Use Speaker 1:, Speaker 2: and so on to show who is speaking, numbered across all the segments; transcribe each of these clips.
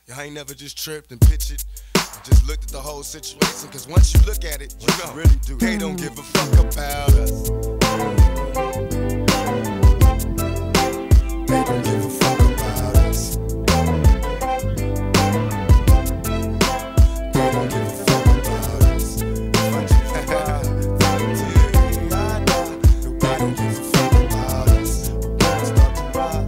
Speaker 1: I ain't never just tripped and pitched it. I just looked at the whole situation, cause once you look at it, you know, really do. They don't give a fuck about us. They don't give a fuck about us. They don't give a fuck about us. If I just ride, they don't give a fuck about us. When I start to rise,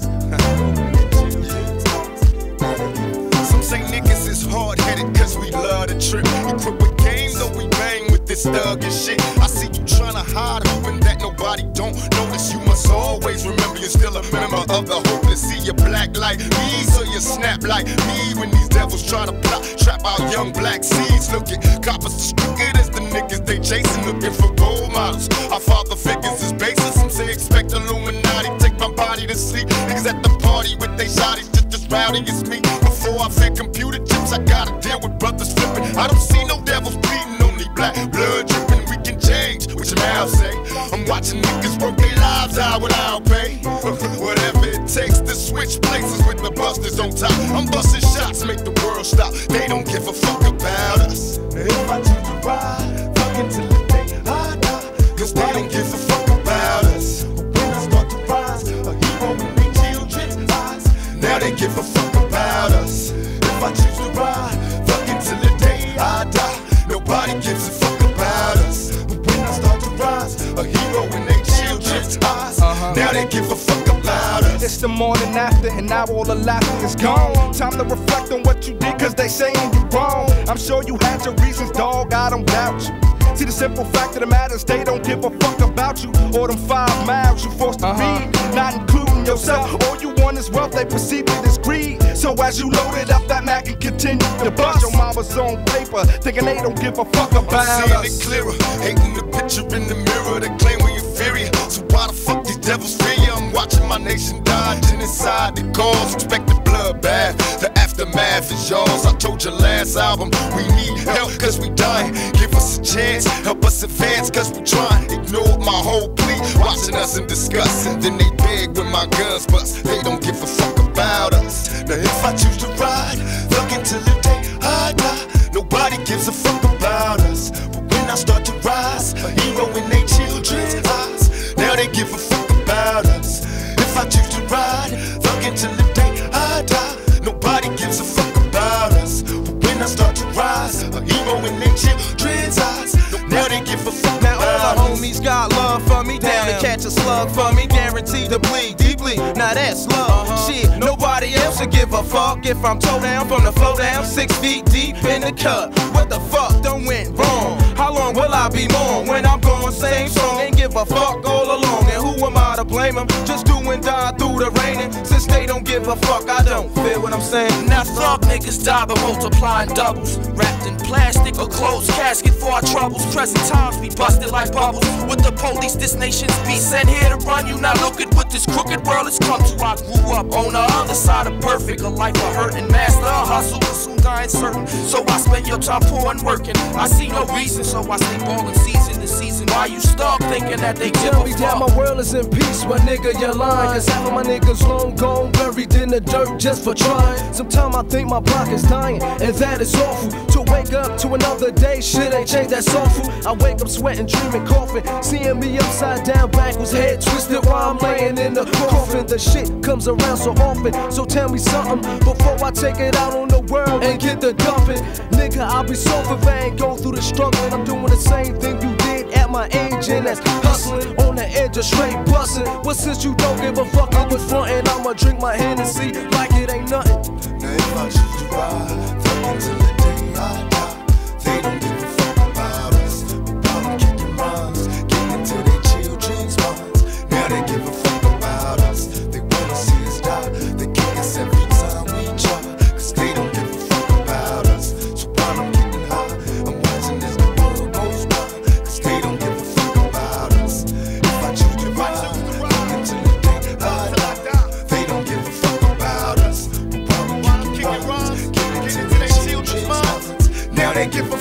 Speaker 1: some say niggas is hard-headed cause we love to trip. Equipped with game, though we bang with this thug and shit. I see you tryna hide, hoping that nobody don't notice. You must always remember you're still a member of the hopeless. See you black like me, so you snap like me. When these devils try to plot, trap out young black seeds. Looking coppers as crooked as the niggas they chasing. Looking for role models, our father figures is basis. Some say expect Illuminati, take my body to sleep. Niggas at the party with they shotties, just as rowdy as me. Before I fear computer chips, I gotta deal with brothers flipping. I don't see no devils bleeding, only black blood dripping. We can change, what your mouth say. I'm watching niggas work their lives out without pay. Whatever it takes to switch places with the busters on top. I'm busting shots, make the world stop. They don't give a fuck about us. If I choose to ride, fucking till the day I die, cause they don't give a fuck about us. But when I start to rise, a hero in their children's eyes, now they give a fuck about us. If I choose to ride, fucking till the day I die, nobody gives a fuck about us. But when I start to rise, a hero in their children's eyes, now they give a fuck about us.
Speaker 2: It's the morning after, and now all the laughter is gone. Time to reflect on what you did, cause they saying you wrong. I'm sure you had your reasons, dog, I don't doubt you. See, the simple fact of the matter is they don't give a fuck about you. Or them 5 miles you forced to read, not including yourself. All you want is wealth, they perceive it as greed. So as you load it up, that Mac and continue to bust. Your mama's on paper, thinking they don't give a fuck about us.
Speaker 1: I'm seeing it clearer, hating the picture in the mirror. They claim we inferior, so why the fuck these devils fear you? I'm watching my nation die, genocide the cause, expect the bloodbath. The aftermath is yours. I told you last album, we need help cause we dying. Give us a chance, help us advance cause we trying. Ignored my whole plea, watching us in disgust. And then they beg when my guns bust. They don't give a fuck about us. Now if I choose to ride, fucking till the day I die, nobody gives a fuck about us. But when I start to rise, a hero in their children's eyes, now they give a fuck about us. If I choose to ride, fucking till the day I die, nobody gives a fuck about us. But when I start to rise, a hero in their children's eyes, now they give a fuck
Speaker 3: now
Speaker 1: about us.
Speaker 3: all the homies got love for me, down to catch a slug for me, guaranteed to bleed deeply. Now that's love. Shit, nobody else would give a fuck if I'm toe down from the flow down, 6 feet deep in the cut. What the fuck done went wrong? How long will I be mourn when I'm gone? Same song, ain't give a fuck all along. And who am I to blame them? Just do and die through the raining. Since they don't give a fuck, I don't feel what I'm saying.
Speaker 4: Now thug niggas die by multiplying doubles, wrapped in plastic or closed casket for our troubles. Present times we busted like bubbles. With the police, this nation's beat sent here to run you. Now look at what this crooked world has come to. I grew up on the other side of perfect, a life of hurt and master a hustle, and soon dying certain. So I spend your time poor and working. I see no reason, so I stay ballin' season to season. Why you stuck thinking that they give
Speaker 5: Tell
Speaker 4: a
Speaker 5: me
Speaker 4: fuck?
Speaker 5: that my world is in peace, but nigga, you're lying. Cause half of my niggas long gone, buried in the dirt just for trying. Sometimes I think my block is dying, and that is awful. To wake up to another day, shit ain't changed, that's awful. I wake up sweating, dreaming, coughing, seeing me upside down, backwards, head twisted while I'm laying in the coffin. The shit comes around so often, so tell me something before I take it out on the world and get the dumping. Nigga, I'll be so if I ain't go through the struggle. I'm doing the same thing you did at my age, and that's hustling on the edge of straight busting. Well, since you don't give a fuck, I'm in front and I'ma drink my Hennessy like it ain't nothing.
Speaker 1: Now if I choose to ride, fucking till the day I die, they don't give a fuck about us. But while I'm kicking rhymes, getting into their children's minds, now they give a fuck about us. They wanna see us die, they kick us every time we try, cause they don't give a fuck about us. So while I'm getting high, I'm watching as the world goes by, cause they don't give a fuck about us. If I choose to ride, fucking till the day I die, they don't give a fuck about us. But while I'm kicking rhymes, getting into their children's minds, now they give a